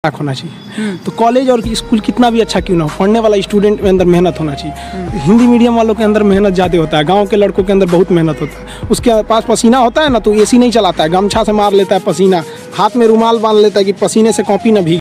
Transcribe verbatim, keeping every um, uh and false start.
होना चाहिए। तो कॉलेज और स्कूल कितना भी अच्छा क्यों ना हो, पढ़ने वाला स्टूडेंट में अंदर मेहनत होना चाहिए। हिंदी मीडियम वालों के अंदर मेहनत ज़्यादा होता है, गांव के लड़कों के अंदर बहुत मेहनत होता है। उसके पास पसीना होता है ना, तो एसी नहीं चलाता है, गमछा से मार लेता है पसीना, हाथ में रुमाल बांध लेता है कि पसीने से कॉपी ना भीगे।